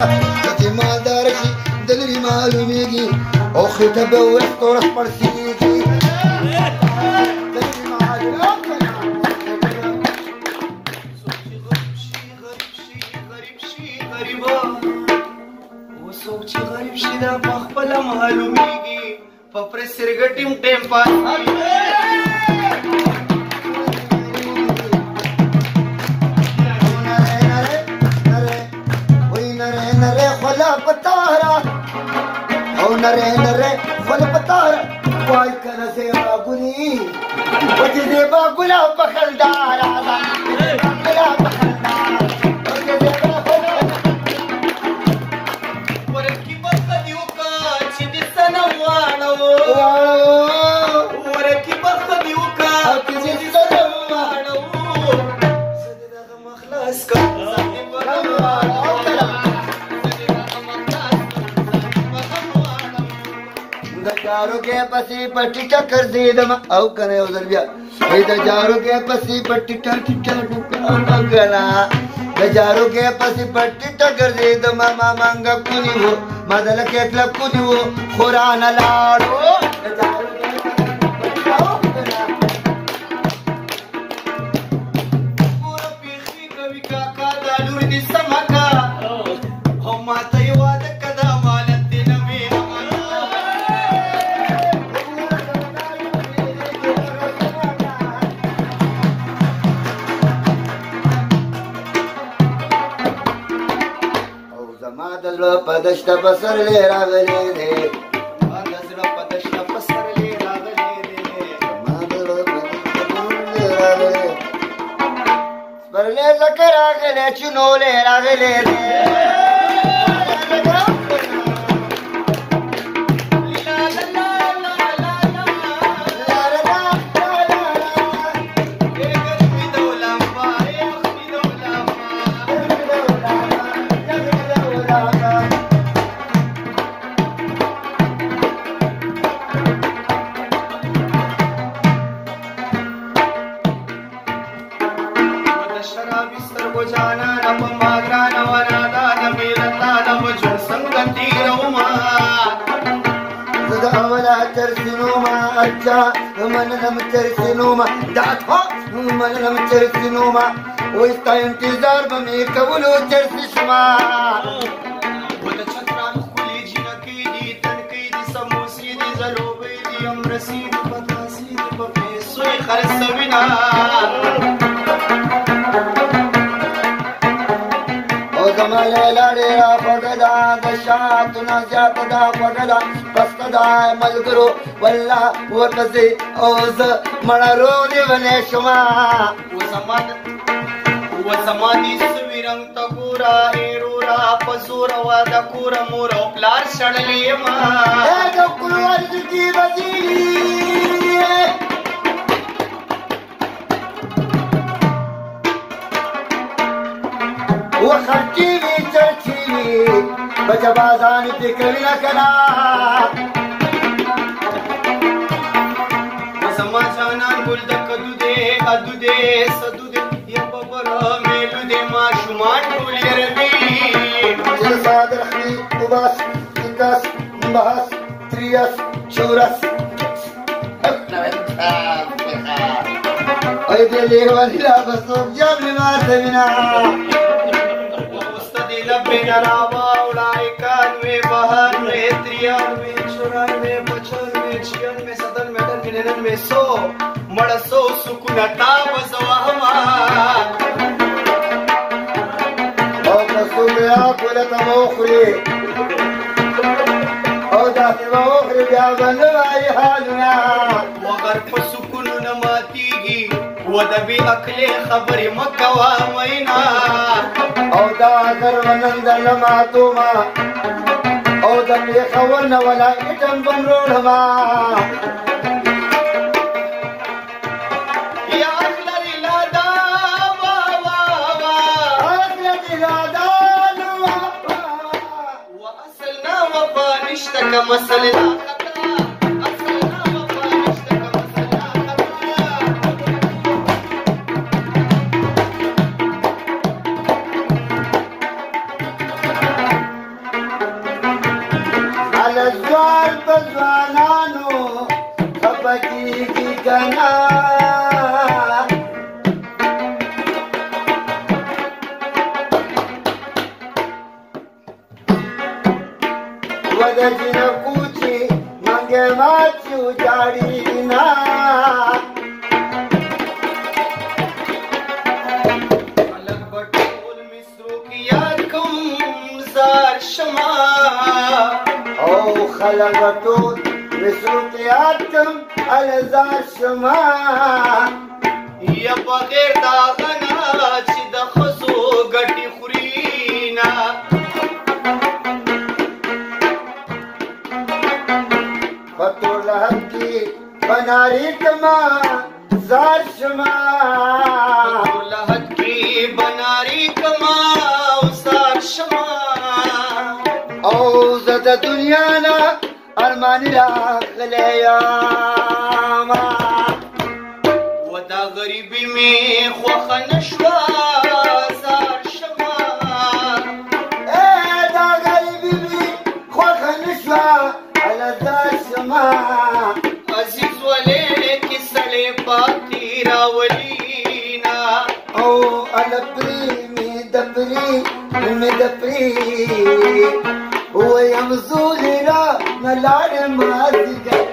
چې مالدار شي د لرې معلومېږي او خطبه ویښتو راخپړسېږي څوک چې غریب شي دا په خپله معلومېږي په پرسرګټ یم ټیم پاس نره نره خپل پتار وای کنه زیبا ګلي وجه زیبا ګلا په خلدار ګلا په خلدار وجه زیبا ورکی بخدیو کا چې د سنم واړو ورکی بخدیو کا چې د سنم واړو زه دغه مخلاص کا جارو के पसी पट्टी टक्कर दीदम औ कने उधर बिया ए द जारो के पसी पट्टी टक्कर गना द जारो के पसी पट्टी टक्कर दीदम मामा मंग कुनी वो मदल के क्लब कुनी वो खुरान लाड़ो द जारो के पूरा पीखी कवि का दालूर दि समका हो माता याद कदा पदश्त बसर ले रागले दे मादर पदश्त बसर ले रागले दे मादर बरले लकर रागले चुनो ले रागले दे وستا انتظار بمې کولو چرسي شما وته چتران خولي جنکې دي تنکې دي سموسې دي زلوبې دي امرسي دي پتاسي دي په پیسو یې خرڅوينا او زما لیلا ډېره خوږه ده د شاتونه زیاته ده خوږه ده پسته ده ملګرو والله ورپسې او زه مړه روغ لیونی شومه وزمانی سوی رنگ تا گورا ایرورا پزورا وادا کورا مورا پلار شڑلی ما اے جو کلورد کی وزیری و خرچی وی چرچی وی بجبازان فکر لکنا وزما جانان گل دکدو دے ادو دے سدو دے شمان ټول يربي صادر خي وباس انكاس بحث ترياس شورس اي دي ولا بصوب جاب ما تبنا واستدي لبنا راوا اولئكان में बहन में त्रियान में चुरान में बचन में चियन में सदन में डन में नन में सो मड़सो सुकुनता बसवाहमा كلة مخري او داسي مخري بيا بندو اي حالنا وغر پسکون نماتيگي ودبي اکلي خبري مکوا مينا او دا اگر ونند لماتوما او دبي خورنا ولا اتم بمروڑما مسألة بزوانانو خپکیږي کنا ودا جنکو چې منګه ماچو جاړي نا الګ بټول مصرو کې یاد کوم زار شما او خلک ټول مصرو کې یاد کوم الزار شما یا بغیر دا غنا چې د خزو ګټي خورينا پتول حقي بناري کما زار شما لحد کی بناری کما زار شما او زد دنیا نا ارمان راغلی یاما ودا غریبی میں خوخ نشوا زار شما اے دا غریبی می خوخ نشوا الزار شما عزیز ولے کی سڑے پاتی راولینا او الپری می دپری و يمزول را ملار مازگر